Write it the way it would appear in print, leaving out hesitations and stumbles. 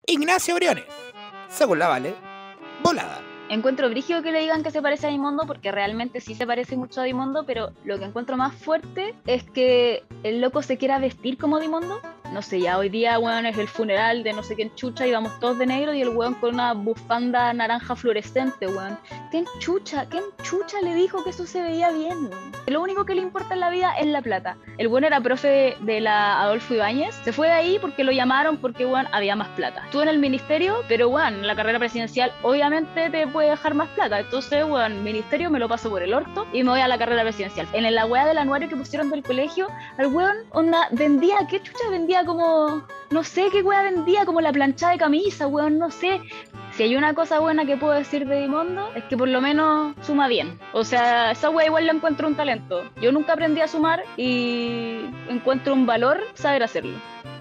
Ignacio Briones, según la Vale, volada. Encuentro brígido que le digan que se parece a Dimondo, porque realmente sí se parece mucho a Dimondo, pero lo que encuentro más fuerte es que el loco se quiera vestir como Dimondo. No sé, ya hoy día, weón, es el funeral de no sé quién chucha y vamos todos de negro y el weón con una bufanda naranja fluorescente, weón. ¿Quién chucha le dijo que eso se veía bien, weón? Lo único que le importa en la vida es la plata. El weón era profe de la Adolfo Ibáñez, se fue de ahí porque lo llamaron porque, weón, había más plata. Estuvo en el ministerio, pero, weón, la carrera presidencial obviamente te puede dejar más plata. Entonces, weón, ministerio me lo paso por el orto y me voy a la carrera presidencial. En la weá del anuario que pusieron del colegio, el weón, onda, vendía, ¿qué chucha vendía? Como, no sé qué weá vendía, como la planchada de camisa, weón, no sé. Si hay una cosa buena que puedo decir de Dimondo, es que por lo menos suma bien. O sea, esa weá igual le encuentro un talento. Yo nunca aprendí a sumar y encuentro un valor saber hacerlo.